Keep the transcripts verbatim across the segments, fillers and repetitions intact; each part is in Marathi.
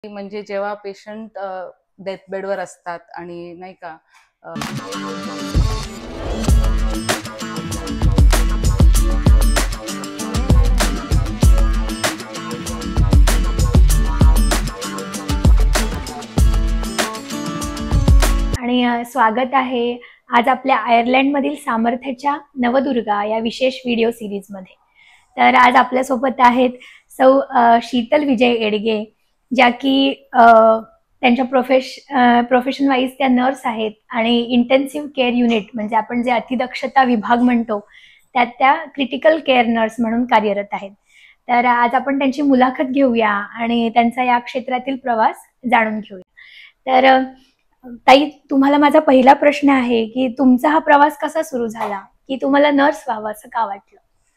म्हणजे जेव्हा पेशंट डेथ बेडवर असतात आणि नाही का आणि स्वागत आहे आज आपल्या आयर्लंडमधील सामर्थ्याच्या नवदुर्गा या विशेष व्हिडिओ सिरीजमध्ये। तर आज आपल्या सोबत आहेत सौ शीतल विजय एडगे, ज्या की त्यांच्या प्रोफेश प्रोफेशन वाईज त्या नर्स आहेत आणि इंटेन्सिव्ह केअर युनिट म्हणजे आपण जे अतिदक्षता विभाग म्हणतो त्यात त्या क्रिटिकल केअर नर्स म्हणून कार्यरत आहेत। तर आज आपण त्यांची मुलाखत घेऊया आणि त्यांचा या क्षेत्रातील प्रवास जाणून घेऊया। तर ताई, तुम्हाला माझा पहिला प्रश्न आहे की तुमचा हा प्रवास कसा सुरू झाला, की तुम्हाला नर्स व्हावं असं का वाटलं?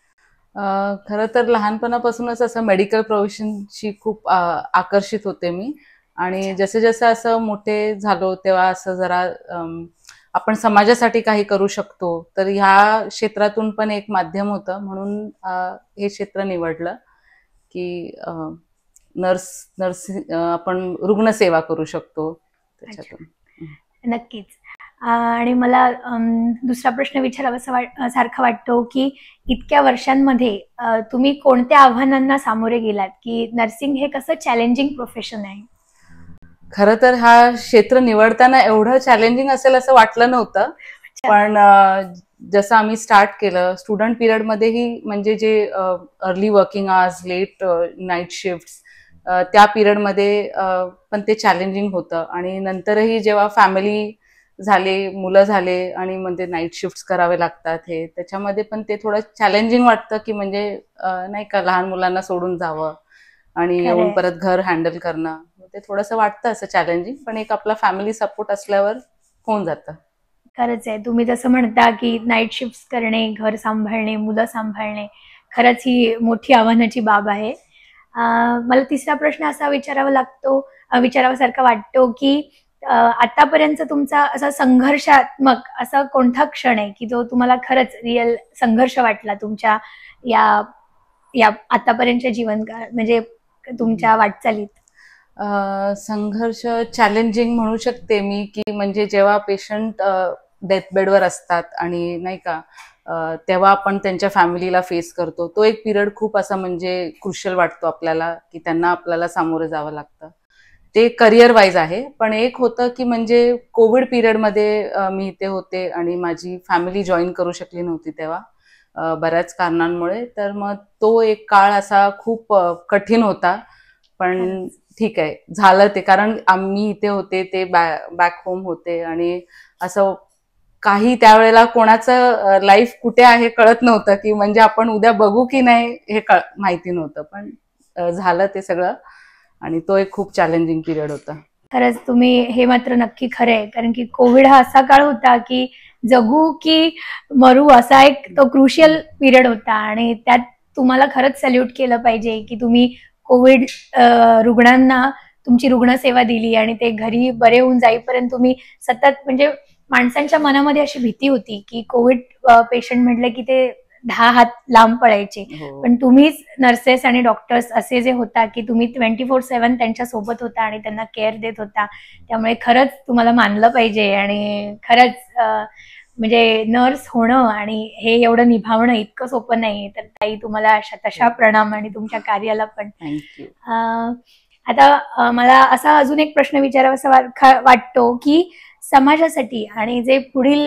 खरं तर लहानपणापासूनच असं मेडिकल प्रोफेशनशी खूप आकर्षित होते मी आणि जसे जसे असं मोठे झालो तेव्हा असं जरा आपण समाजासाठी काही करू शकतो तर ह्या क्षेत्रातून पण एक माध्यम होतं म्हणून हे क्षेत्र निवडलं की नर्स नर्स आपण रुग्णसेवा करू शकतो त्याच्यातून। नक्कीच। आणि मला दुसरा प्रश्न विचारावा सारखा वाटतो की इतक्या वर्षांमध्ये तुम्ही कोणत्या आव्हानांना सामोरे गेलात, की नर्सिंग हे कसं चॅलेंजिंग प्रोफेशन आहे? खरं तर हा क्षेत्र निवडताना एवढं चॅलेंजिंग असेल असं वाटलं नव्हतं, पण जसं आम्ही स्टार्ट केलं स्टुडंट पिरियड मध्येही म्हणजे जे early working hours, late night shifts त्या पिरियड मध्ये पण ते चॅलेंजिंग होतं आणि नंतरही जेव्हा फॅमिली झाले, मुलं झाले आणि म्हणजे नाईट शिफ्ट्स करावे लागतात हे त्याच्यामध्ये पण ते थोडं चॅलेंजिंग वाटतं की म्हणजे नाही का लहान मुलांना सोडून जावं आणि येऊन परत घर हँडल करणं ते थोडंसं वाटतं असं चॅलेंजिंग, पण एक आपला फॅमिली सपोर्ट असल्यावर होऊन जातं। खरंच आहे, तुम्ही जसं म्हणता की नाईट शिफ्ट्स करणे, घर सांभाळणे, मुलं सांभाळणे खरंच ही मोठी आव्हानाची बाब आहे। मला तिसरा प्रश्न असा विचारावा लागतो विचारावासारखा वाटतो की आतापर्यंत तुमचा असा संघर्षात्मक असा कोणता क्षण आहे की जो तुम्हाला खरंच रिअल संघर्ष वाटला तुमच्या या या आतापर्यंतच्या जीवनकाळ म्हणजे तुमच्या वाटचालीत? संघर्ष चॅलेंजिंग म्हणू शकते मी की म्हणजे जेव्हा पेशंट डेथ बेडवर असतात आणि नाही का तेव्हा आपण त्यांच्या फॅमिलीला फेस करतो तो एक पिरियड खूप असा म्हणजे क्रुशियल वाटतो आपल्याला की त्यांना आपल्याला सामोरं जावं लागतं। ते करिअर वाईज आहे, पण एक होतं की म्हणजे कोविड पिरियड मध्ये मी इथे होते आणि माझी फॅमिली जॉईन करू शकली नव्हती तेव्हा बऱ्याच कारणांमुळे, तर मग तो एक काळ असा खूप कठीण होता, पण ठीक आहे झालं ते, कारण आम्ही इथे होते ते बॅक होम होते आणि असं काही त्यावेळेला कोणाचं लाईफ कुठे आहे कळत नव्हतं की म्हणजे आपण उद्या बघू की नाही हे माहिती नव्हतं, पण झालं ते सगळं आणि तो एक खूप चॅलेंजिंग पिरियड होता। खरंच तुम्ही हे मात्र नक्की खरं आहे, कारण की कोविड हा असा काळ होता की जगू की मरू असा एक तो क्रुशियल पिरियड होता आणि त्यात तुम्हाला खरंच सॅल्यूट केलं पाहिजे की तुम्ही कोविड रुग्णांना तुमची रुग्णसेवा दिली आणि ते घरी बरे होऊन जाईपर्यंत तुम्ही सतत म्हणजे माणसांच्या मनामध्ये अशी भीती होती की कोविड पेशंट म्हटलं की ते दहा हात लांब पळायचे, पण तुम्हीच नर्सेस आणि डॉक्टर्स असे जे होता की तुम्ही ट्वेंटी फोर सेव्हन त्यांच्या सोबत होता आणि त्यांना केअर देत होता, त्यामुळे खरंच तुम्हाला मानलं पाहिजे आणि खरंच म्हणजे नर्स होणं आणि हे एवढं निभावणं इतकं सोपं नाही, तर ताई तुम्हाला अशा तशा प्रणाम आणि तुमच्या कार्याला पण थँक्यू। आता मला असा अजून एक प्रश्न विचारावासा वाटतो की समाजासाठी आणि जे पुढील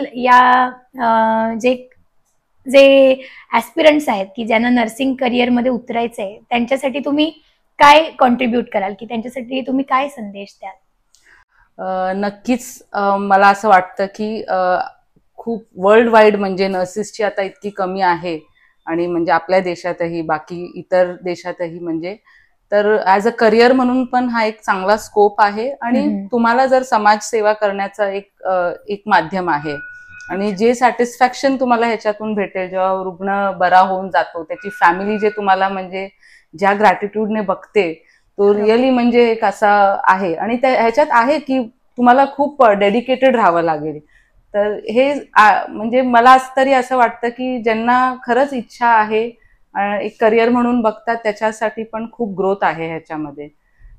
या जे जे ऍस्पिरंट्स आहेत की ज्यांना नर्सिंग करिअर मध्ये उतरायचंय त्यांच्यासाठी तुम्ही काय कॉन्ट्रीब्यूट कराल, की त्यांच्यासाठी तुम्ही काय संदेश द्याल? नक्कीच मला असं वाटतं की खूप वर्ल्ड वाईड म्हणजे नर्सेसची आता इतकी कमी आहे आणि म्हणजे आपल्या देशातही बाकी इतर देशातही म्हणजे तर ऍज अ करिअर म्हणून पण हा एक चांगला स्कोप आहे आणि तुम्हाला जर समाजसेवा करण्याचा एक एक माध्यम आहे आणि जे सॅटिस्फॅक्शन तुम्हाला ह्याच्यातून भेटेल जेव्हा रुग्ण बरा होऊन जातो, त्याची फॅमिली जे तुम्हाला म्हणजे ज्या ग्रॅटिट्यूडने बघते तो रिअली म्हणजे एक असा आहे आणि ह्याच्यात आहे की तुम्हाला खूप डेडिकेटेड राहावं लागेल। तर हे म्हणजे मला तरी असं वाटतं की ज्यांना खरंच इच्छा आहे एक करिअर म्हणून बघतात त्याच्यासाठी पण खूप ग्रोथ आहे ह्याच्यामध्ये,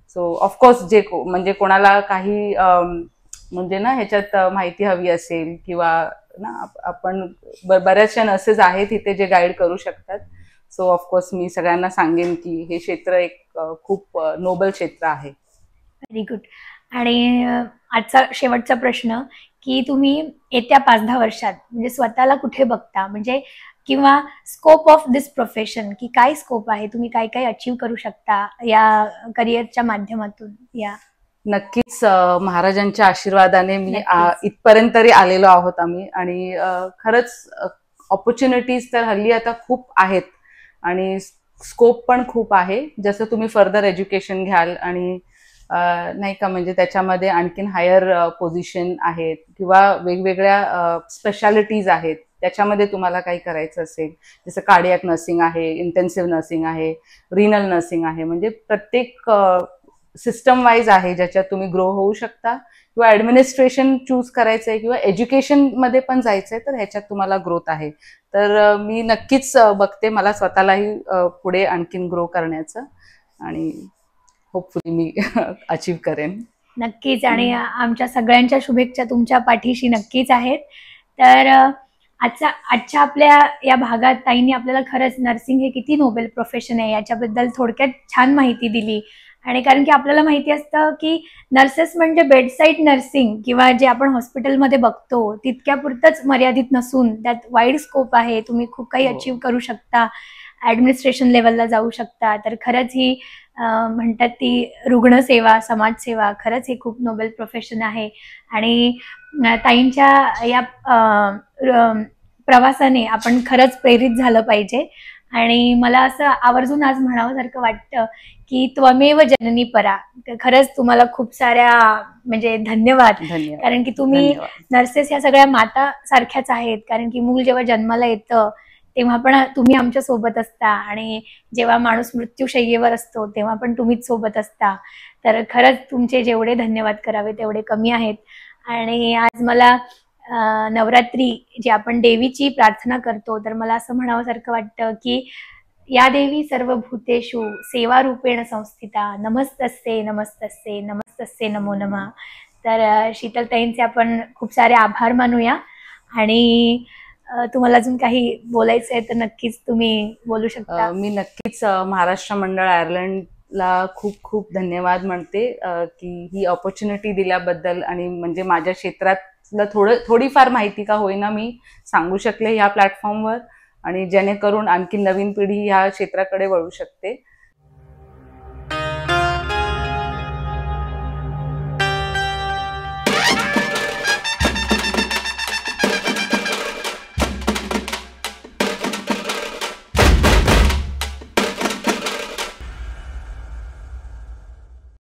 सो ऑफकोर्स जे म्हणजे कोणाला काही म्हणजे ना ह्याच्यात माहिती हवी असेल किंवा ना आपण बऱ्याचशा नर्सेस आहेत इथे जे गाईड करू शकतात. सो ऑफकोर्स मी सगळ्यांना सांगेन की हे क्षेत्र एक खूप नोबल क्षेत्र आहे. Very good. आणि आजचा शेवटचा प्रश्न की तुम्ही येत्या पाच दहा वर्षात म्हणजे स्वतःला कुठे बघता, म्हणजे किंवा स्कोप ऑफ दिस प्रोफेशन, की काय स्कोप आहे, तुम्ही काय काय अचीव करू शकता या करिअरच्या माध्यमातून? या नक्कीच महाराजांच्या आशीर्वादाने मी नक्कीच. इथपर्यंत तरी आलेलो आहोत आम्ही. आणि खरंच ऑपॉर्च्युनिटीज तर हल्ली आता खूप आहेत आणि स्कोप पण खूप आहे. जसं तुम्ही फर्दर एज्युकेशन घ्याल आणि नाही का म्हणजे त्याच्यामध्ये आणखीन हायर पोझिशन आहेत किंवा वेगवेगळ्या स्पेशालिटीज आहेत, त्याच्यामध्ये तुम्हाला काही करायचं असेल, जसं कार्डियक नर्सिंग आहे, इंटेन्सिव्ह नर्सिंग आहे, रिनल नर्सिंग आहे, म्हणजे प्रत्येक सिस्टम वाईज आहे ज्याच्यात तुम्ही ग्रो होऊ शकता. किंवा ऍडमिनिस्ट्रेशन चूज करायचं आहे किंवा एज्युकेशन मध्ये पण जायचंय तर ह्याच्यात तुम्हाला ग्रोथ आहे. तर मी नक्कीच बघते मला स्वतःलाही पुढे आणखीन ग्रो करण्याचं आणि होपफुली मी अचीव करेन. नक्कीच. आणि आमच्या सगळ्यांच्या शुभेच्छा तुमच्या पाठीशी नक्कीच आहेत. तर आजच्या आजच्या आपल्या या भागात ताईंनी आपल्याला खरंच नर्सिंग हे किती नोबेल प्रोफेशन आहे याच्याबद्दल थोडक्यात छान माहिती दिली. आणि कारण की आपल्याला माहिती असतं की नर्सेस म्हणजे बेडसाईड नर्सिंग किंवा जे आपण हॉस्पिटलमध्ये बघतो तितक्यापुरतंच मर्यादित नसून त्यात वाईड स्कोप आहे, तुम्ही खूप काही अचीव करू शकता, ऍडमिनिस्ट्रेशन लेवलला जाऊ शकता. तर खरंच ही म्हणतात ती रुग्णसेवा, समाजसेवा, खरंच हे खूप नोबेल प्रोफेशन आहे. आणि ताईंच्या या प्रवासाने आपण खरंच प्रेरित झालं पाहिजे. आणि मला असं आवर्जून आज म्हणावंसारखं वाटतं की त्वमेव जननी परा. खरंच तुम्हाला खूप साऱ्या म्हणजे धन्यवाद. कारण की तुम्ही नर्सेस या सगळ्या माता सारख्याच आहेत. कारण की मूल जेव्हा जन्माला येतं तेव्हा पण तुम्ही आमच्या सोबत असता आणि जेव्हा माणूस मृत्यूशय्येवर असतो तेव्हा पण तुम्हीच सोबत असता. तर खरंच तुमचे जेवढे धन्यवाद करावे तेवढे कमी आहेत. आणि आज मला नवरात्री जी आपण देवीची प्रार्थना करतो तर मला असं म्हणावंसारखं वाटतं की या देवी सर्वभूतेषु सेवा रूपेण संस्थिता, नमस्तस्ये नमस्तस्ये नमस्तस्ये नमो नमः. तर शीतलताईंचे आपण खूप सारे आभार मानूया. आणि तुम्हाला अजून काही बोलायचं आहे तर नक्कीच तुम्ही बोलू शकता. मी नक्कीच महाराष्ट्र मंडळ आयर्लंडला खूप खूप धन्यवाद म्हणते की ही ऑपॉर्च्युनिटी दिल्याबद्दल. आणि म्हणजे माझ्या क्षेत्रातलं थोडं थोडीफार माहिती का होईना मी सांगू शकले ह्या प्लॅटफॉर्मवर आणि जेणेकरून आणखी नवीन पिढी ह्या क्षेत्राकडे वळू शकते.